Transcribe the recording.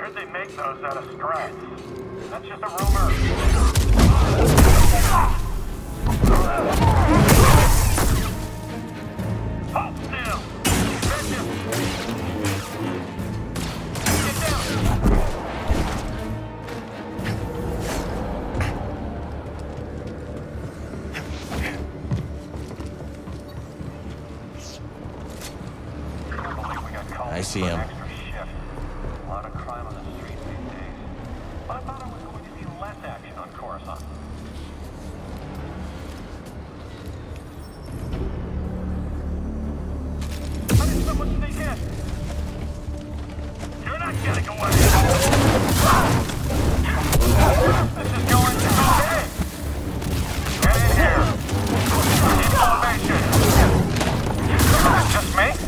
heard they make those out of strats. That's just a rumor. Hold still! Catch him! Get down! I see him. A lot of crime on the street these days. But I thought I was going to see less action on Coruscant. How did someone sneak in? You're not getting away! This is going okay! Get in here! Information! Is it just me?